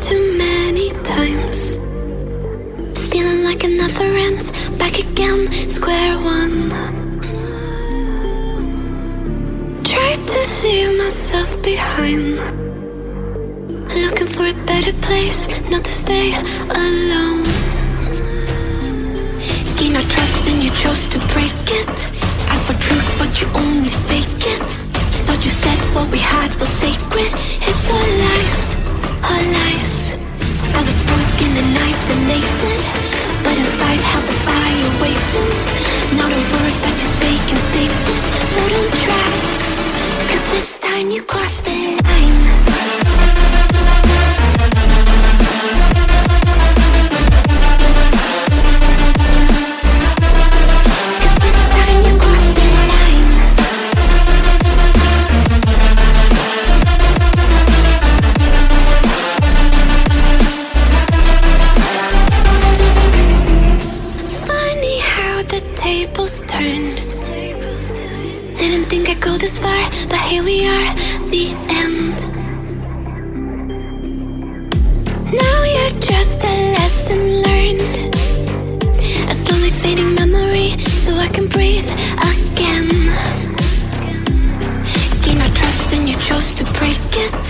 too many times, feeling like it never ends. Back again, square one. Try to leave myself behind, looking for a better place, not to stay alone. Gain our trust and you chose to break it. Ask for truth but you only fake it. Thought you said what we had was sacred. It's all lies, all lies. I was broken and isolated, but inside held the fire waiting. Not a word that you say can save this, so don't try, 'cause this time you crossed the line. Didn't think I'd go this far, but here we are, the end. Now you're just a lesson learned, a slowly fading memory, so I can breathe again. Gain our trust and you chose to break it.